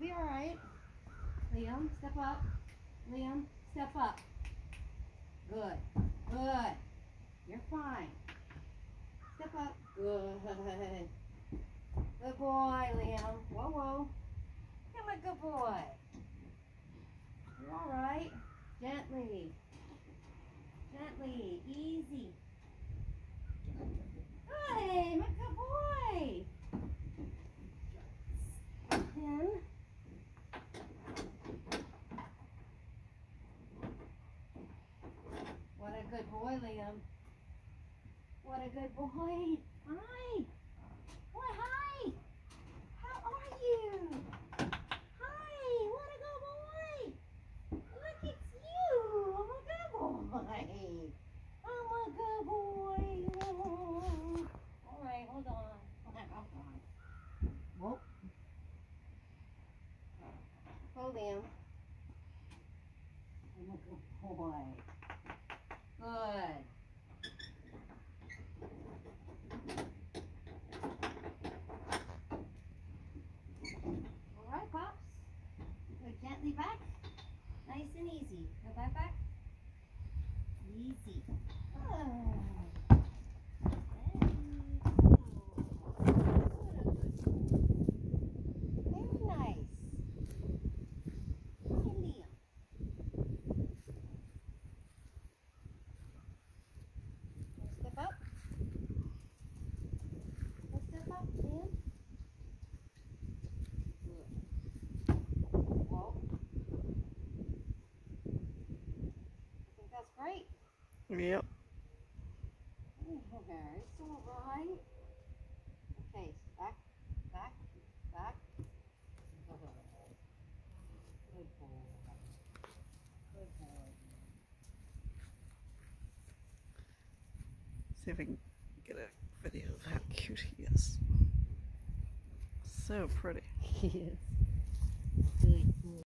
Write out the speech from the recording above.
be all right. Liam, step up. Liam, step up. Good. Good. You're fine. Step up. Good. Good boy, Liam. Whoa, whoa. You're a good boy. You're all right. Gently. Gently. Easy. Hey, my good boy. Him. What a good boy, Liam. What a good boy. Hi. Boy, hi. How are you? Hi. What a good boy. Look, it's you. I'm a good boy. I'm a good boy. Oh. All right, hold on. Hold on. Whoa. Hold him. I'm a good boy. Good. All right, Pops. Go gently back. Nice and easy. Go back. Easy. Oh. Very nice. Hi, Liam. Step up. Step up, Liam. Good. Whoa. I think that's great. Yep. Okay, it's all right. Okay, back. Good boy. Good boy. See if I can get a video of how cute he is. So pretty. He is.